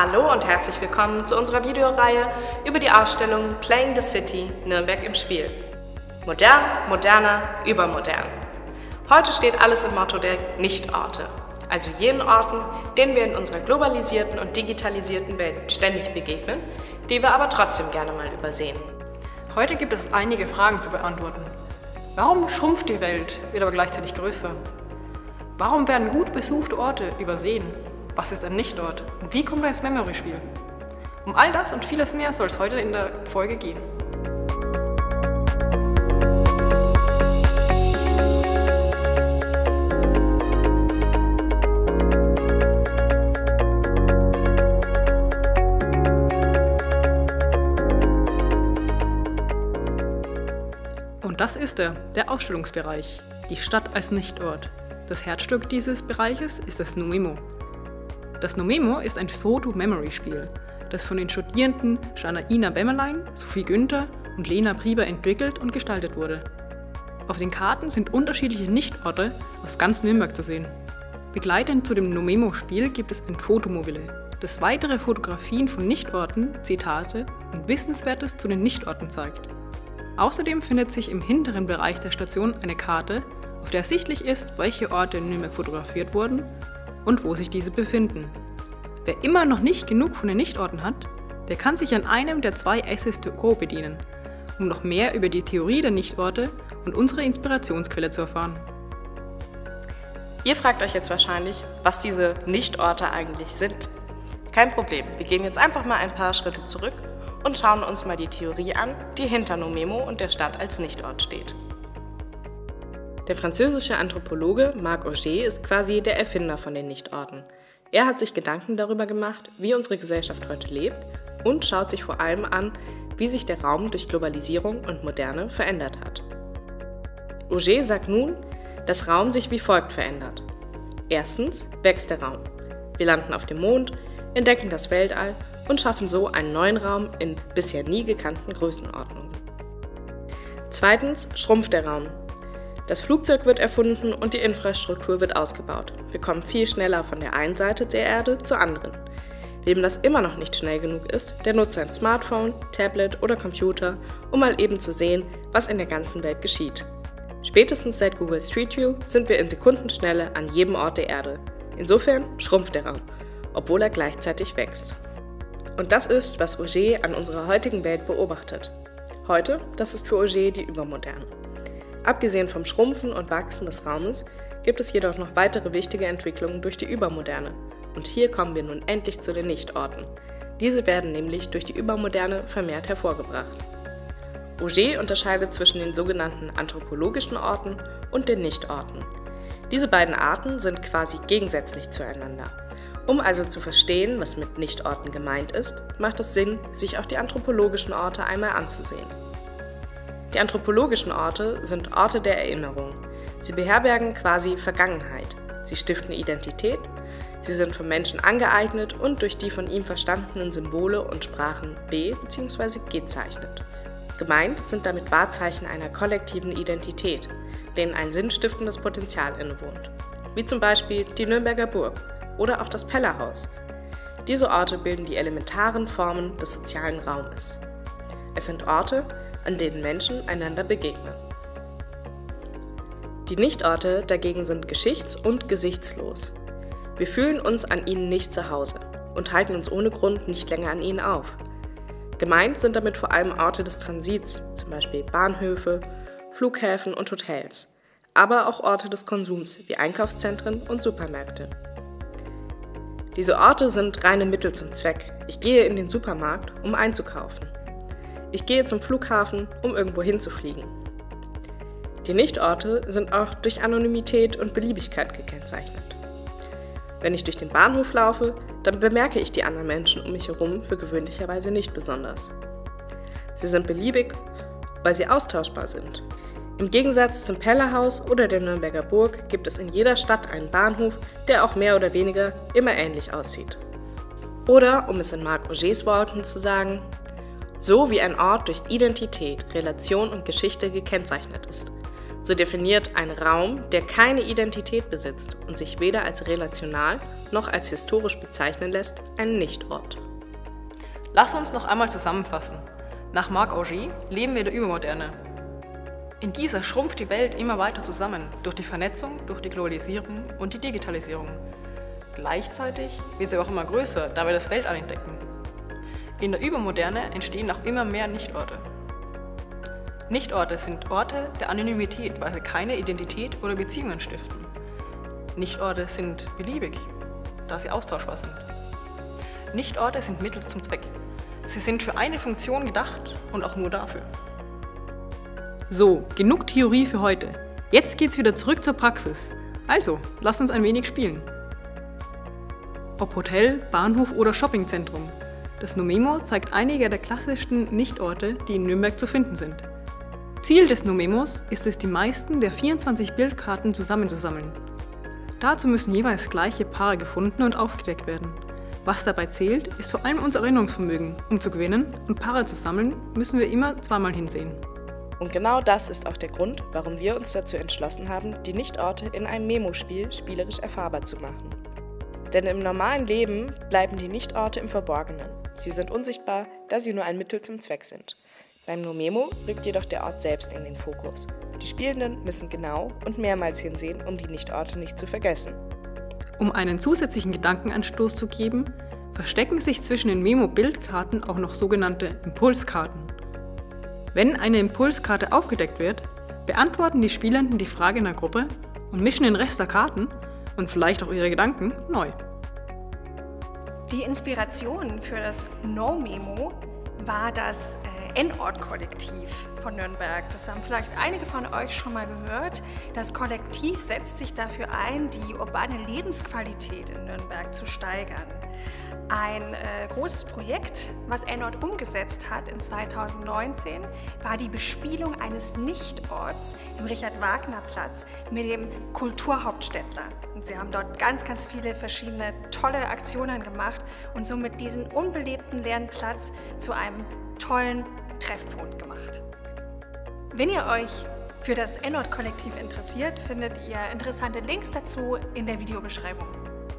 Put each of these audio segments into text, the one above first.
Hallo und herzlich willkommen zu unserer Videoreihe über die Ausstellung Playing the City – Nürnberg im Spiel. Modern, moderner, übermodern. Heute steht alles im Motto der Nichtorte, also jenen Orten, denen wir in unserer globalisierten und digitalisierten Welt ständig begegnen, die wir aber trotzdem gerne mal übersehen. Heute gibt es einige Fragen zu beantworten. Warum schrumpft die Welt, wird aber gleichzeitig größer? Warum werden gut besuchte Orte übersehen? Was ist ein Nichtort? Und wie kommt man ins Memory-Spiel? Um all das und vieles mehr soll es heute in der Folge gehen. Und das ist der Ausstellungsbereich, die Stadt als Nichtort. Das Herzstück dieses Bereiches ist das Nomemo. Das Nomemo ist ein Photo-Memory-Spiel, das von den Studierenden Janaina Bämmerlein, Sophie Günther und Lena Prieber entwickelt und gestaltet wurde. Auf den Karten sind unterschiedliche Nichtorte aus ganz Nürnberg zu sehen. Begleitend zu dem Nomemo-Spiel gibt es ein Fotomobile, das weitere Fotografien von Nichtorten, Zitate und Wissenswertes zu den Nichtorten zeigt. Außerdem findet sich im hinteren Bereich der Station eine Karte, auf der ersichtlich ist, welche Orte in Nürnberg fotografiert wurden und wo sich diese befinden. Wer immer noch nicht genug von den Nichtorten hat, der kann sich an einem der 2 Essays to go bedienen, um noch mehr über die Theorie der Nichtorte und unsere Inspirationsquelle zu erfahren. Ihr fragt euch jetzt wahrscheinlich, was diese Nichtorte eigentlich sind. Kein Problem, wir gehen jetzt einfach mal ein paar Schritte zurück und schauen uns mal die Theorie an, die hinter Nomemo und der Stadt als Nichtort steht. Der französische Anthropologe Marc Augé ist quasi der Erfinder von den Nichtorten. Er hat sich Gedanken darüber gemacht, wie unsere Gesellschaft heute lebt und schaut sich vor allem an, wie sich der Raum durch Globalisierung und Moderne verändert hat. Augé sagt nun, dass Raum sich wie folgt verändert. Erstens wächst der Raum. Wir landen auf dem Mond, entdecken das Weltall und schaffen so einen neuen Raum in bisher nie gekannten Größenordnungen. Zweitens schrumpft der Raum. Das Flugzeug wird erfunden und die Infrastruktur wird ausgebaut. Wir kommen viel schneller von der einen Seite der Erde zur anderen. Wem das immer noch nicht schnell genug ist, der nutzt ein Smartphone, Tablet oder Computer, um mal eben zu sehen, was in der ganzen Welt geschieht. Spätestens seit Google Street View sind wir in Sekundenschnelle an jedem Ort der Erde. Insofern schrumpft der Raum, obwohl er gleichzeitig wächst. Und das ist, was Augé an unserer heutigen Welt beobachtet. Heute, das ist für Augé die Übermoderne. Abgesehen vom Schrumpfen und Wachsen des Raumes gibt es jedoch noch weitere wichtige Entwicklungen durch die Übermoderne. Und hier kommen wir nun endlich zu den Nichtorten. Diese werden nämlich durch die Übermoderne vermehrt hervorgebracht. Augé unterscheidet zwischen den sogenannten anthropologischen Orten und den Nichtorten. Diese beiden Arten sind quasi gegensätzlich zueinander. Um also zu verstehen, was mit Nichtorten gemeint ist, macht es Sinn, sich auch die anthropologischen Orte einmal anzusehen. Die anthropologischen Orte sind Orte der Erinnerung. Sie beherbergen quasi Vergangenheit. Sie stiften Identität, sie sind vom Menschen angeeignet und durch die von ihm verstandenen Symbole und Sprachen be- bzw. gezeichnet. Gemeint sind damit Wahrzeichen einer kollektiven Identität, denen ein sinnstiftendes Potenzial innewohnt, wie zum Beispiel die Nürnberger Burg oder auch das Pellerhaus. Diese Orte bilden die elementaren Formen des sozialen Raumes. Es sind Orte, an denen Menschen einander begegnen. Die Nichtorte dagegen sind geschichts- und gesichtslos. Wir fühlen uns an ihnen nicht zu Hause und halten uns ohne Grund nicht länger an ihnen auf. Gemeint sind damit vor allem Orte des Transits, zum Beispiel Bahnhöfe, Flughäfen und Hotels, aber auch Orte des Konsums wie Einkaufszentren und Supermärkte. Diese Orte sind reine Mittel zum Zweck. Ich gehe in den Supermarkt, um einzukaufen. Ich gehe zum Flughafen, um irgendwo hinzufliegen. Die Nichtorte sind auch durch Anonymität und Beliebigkeit gekennzeichnet. Wenn ich durch den Bahnhof laufe, dann bemerke ich die anderen Menschen um mich herum für gewöhnlicherweise nicht besonders. Sie sind beliebig, weil sie austauschbar sind. Im Gegensatz zum Pellerhaus oder der Nürnberger Burg gibt es in jeder Stadt einen Bahnhof, der auch mehr oder weniger immer ähnlich aussieht. Oder, um es in Marc Augés Worten zu sagen, so wie ein Ort durch Identität, Relation und Geschichte gekennzeichnet ist, So definiert ein Raum, der keine Identität besitzt und sich weder als relational noch als historisch bezeichnen lässt, einen Nichtort. Lass uns noch einmal zusammenfassen. Nach Marc Augé leben wir der Übermoderne. In dieser schrumpft die Welt immer weiter zusammen, durch die Vernetzung, durch die Globalisierung und die Digitalisierung. Gleichzeitig wird sie auch immer größer, da wir das Weltall entdecken. In der Übermoderne entstehen auch immer mehr Nichtorte. Nichtorte sind Orte der Anonymität, weil sie keine Identität oder Beziehungen stiften. Nichtorte sind beliebig, da sie austauschbar sind. Nichtorte sind Mittel zum Zweck. Sie sind für eine Funktion gedacht und auch nur dafür. So, genug Theorie für heute. Jetzt geht's wieder zurück zur Praxis. Also, lasst uns ein wenig spielen. Ob Hotel, Bahnhof oder Shoppingzentrum. Das Nomemo zeigt einige der klassischsten Nichtorte, die in Nürnberg zu finden sind. Ziel des Nomemos ist es, die meisten der 24 Bildkarten zusammenzusammeln. Dazu müssen jeweils gleiche Paare gefunden und aufgedeckt werden. Was dabei zählt, ist vor allem unser Erinnerungsvermögen. Um zu gewinnen und Paare zu sammeln, müssen wir immer zweimal hinsehen. Und genau das ist auch der Grund, warum wir uns dazu entschlossen haben, die Nichtorte in einem Memo-Spiel spielerisch erfahrbar zu machen. Denn im normalen Leben bleiben die Nichtorte im Verborgenen. Sie sind unsichtbar, da sie nur ein Mittel zum Zweck sind. Beim Nomemo rückt jedoch der Ort selbst in den Fokus. Die Spielenden müssen genau und mehrmals hinsehen, um die Nichtorte nicht zu vergessen. Um einen zusätzlichen Gedankenanstoß zu geben, verstecken sich zwischen den Memo-Bildkarten auch noch sogenannte Impulskarten. Wenn eine Impulskarte aufgedeckt wird, beantworten die Spielenden die Frage in der Gruppe und mischen den Rest der Karten und vielleicht auch ihre Gedanken neu. Die Inspiration für das Nomemo war das N-Ort-Kollektiv von Nürnberg. Das haben vielleicht einige von euch schon mal gehört. Das Kollektiv setzt sich dafür ein, die urbane Lebensqualität in Nürnberg zu steigern. Ein großes Projekt, was N-Ort umgesetzt hat in 2019, war die Bespielung eines Nichtorts im Richard-Wagner-Platz mit dem Kulturhauptstädtler. Und sie haben dort ganz, ganz viele verschiedene tolle Aktionen gemacht und somit diesen unbelebten leeren Platz zu einem tollen Treffpunkt gemacht. Wenn ihr euch für das N-Ort-Kollektiv interessiert, findet ihr interessante Links dazu in der Videobeschreibung.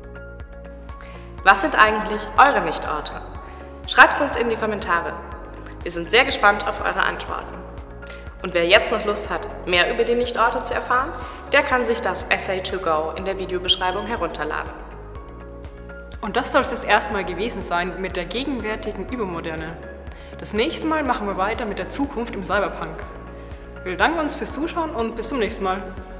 Was sind eigentlich eure Nichtorte? Schreibt es uns in die Kommentare. Wir sind sehr gespannt auf eure Antworten. Und wer jetzt noch Lust hat, mehr über die Nichtorte zu erfahren, der kann sich das Essay to Go in der Videobeschreibung herunterladen. Und das soll es jetzt erstmal gewesen sein mit der gegenwärtigen Übermoderne. Das nächste Mal machen wir weiter mit der Zukunft im Cyberpunk. Wir danken uns fürs Zuschauen und bis zum nächsten Mal.